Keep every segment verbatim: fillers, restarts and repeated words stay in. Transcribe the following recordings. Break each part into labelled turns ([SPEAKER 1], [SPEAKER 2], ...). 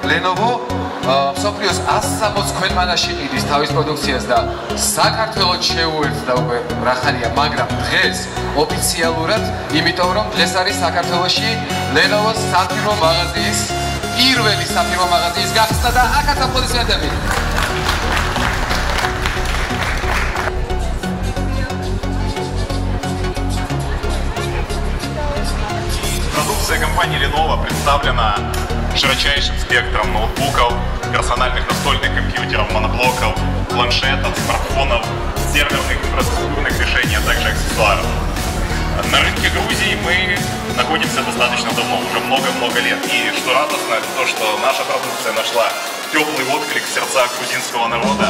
[SPEAKER 1] Lenovo მსოფლიოს ასი სამოცი ქვეყანაში ყიდის თავის პროდუქციას და საქართველოს შეუერთდა უკვე რახანია, მაგრამ დღეს ოფიციალურად, იმიტომ რომ დღეს არის საქართველოში Lenovo-ს საფირმო მაღაზიის პირველი საფირმო მაღაზიის გახსნა და აქაც აპლოდისმენტები.
[SPEAKER 2] Продукция компании Lenovo представлена широчайшим спектром ноутбуков, персональных настольных компьютеров, моноблоков, планшетов, смартфонов, серверных инфраструктурных решений, а также аксессуаров. На рынке Грузии мы находимся достаточно давно, уже много-много лет. И что радостно, это то, что наша продукция нашла теплый отклик в сердцах грузинского народа.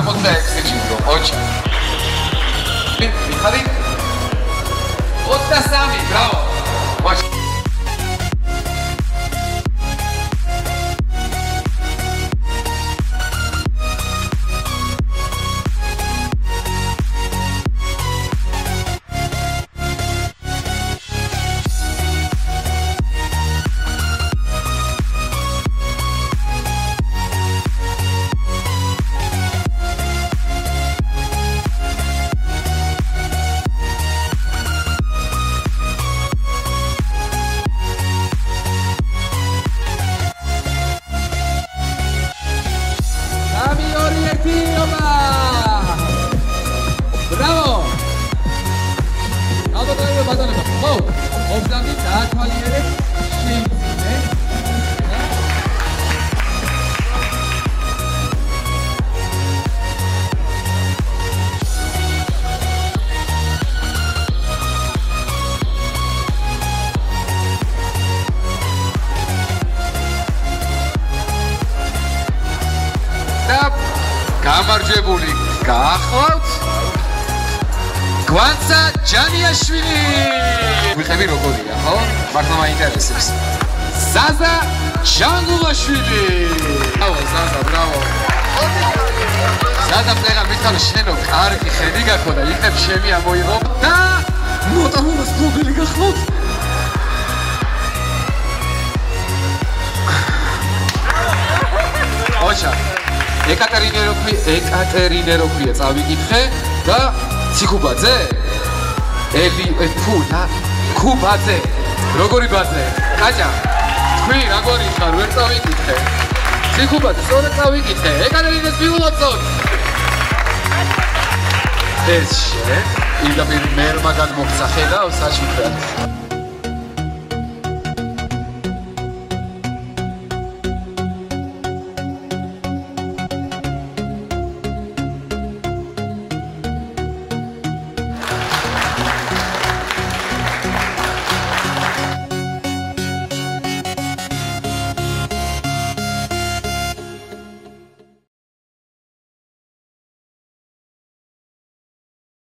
[SPEAKER 3] Bravo! Aldo dayo bazaneba. Mo, obzandi daatvaliereb sheitsine.
[SPEAKER 1] გამარჯვებული გაახლავთ გვანცა ჯანიაშვილი. ვიხები როგორია, ხო? მართლა მაინტერესებს. ზაზა ჯანგულაშვილი. ბრავო, ზაზა, ბრავო. ზაზა, პლეგა მითხარ შენო კარგი ხედი გაქონდა, იქნებ შემი ამოიღო და მოტანოს გლობელი გახლავთ. ოჩა ეკატერინე როქვი, ეკატერინე როქვია წავიკითხე და ციკუბაძე? ელი, ფუ, და ქუბაძე. როგორი ბაძე? კაჭა, თქვი როგორი ხარ, ვერ წავიკითხე. ციკუბაძე, სწორად წავიკითხე. ეკატერინეს მიულოცოთ. ეს შე, იდაპირ მერმა გადმოგცა ხედავ საჩუქრად.